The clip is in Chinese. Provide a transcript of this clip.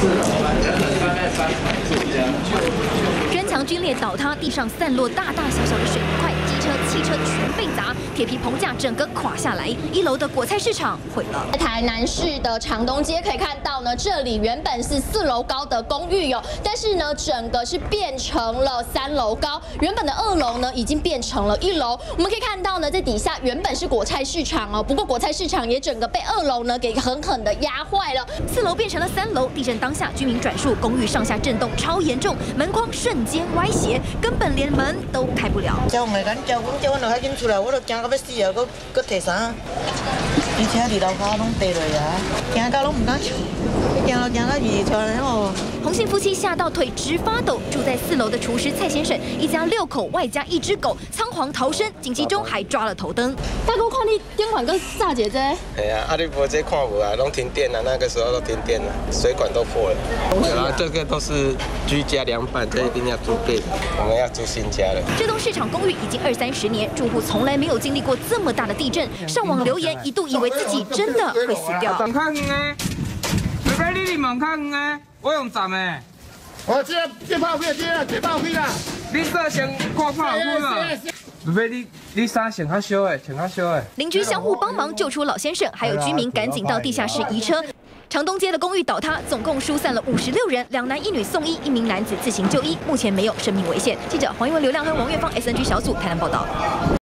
砖墙龟裂倒塌，地上散落大大小小的水泥块，机车、汽车全被砸，铁皮棚架整个垮下来。1楼的果菜市场毁了。 台南市的长东街可以看到呢，这里原本是4楼高的公寓哦，但是呢，整个是变成了3楼高。原本的2楼呢，已经变成了1楼。我们可以看到呢，在底下原本是果菜市场哦，不过果菜市场也整个被2楼呢给狠狠的压坏了。 4楼变成了3楼，地震当下，居民转述公寓上下震动超严重，门框瞬间歪斜，根本连门都开不了。 叫我赶叫阮叫阮就较紧出来，我都惊到要死啊！搁摕衫，而且伫楼骹拢跌落啊，惊到拢唔敢出，惊到二出来哦。 洪姓夫妻吓到腿直发抖，住在4楼的厨师蔡先生，一家6口外加1只狗，仓皇逃生，紧急中还抓了头灯。 大哥，看你电管跟炸姐这。 哎呀，你无这看无啊，拢停电了，那个时候都停电了，水管都破了。然后这个都是居家凉拌，这一定要租备，我们要租新家了。 这栋市场公寓已经20-30年，住户从来没有经历过这么大的地震。上网留言，一度以为自己真的会死掉。 较远的，除非你离门较远的，我用站的。 我这炮飞，这炮飞啦！ 你说先看炮飞嘛？除非你衫穿较少的，穿较少的。 邻居相互帮忙救出老先生，还有居民赶紧到地下室移车。长东街的公寓倒塌，总共疏散了56人，2男1女送医，1名男子自行就医，目前没有生命危险。记者黄一文、刘亮跟王月芳 SNG 小组台南报道。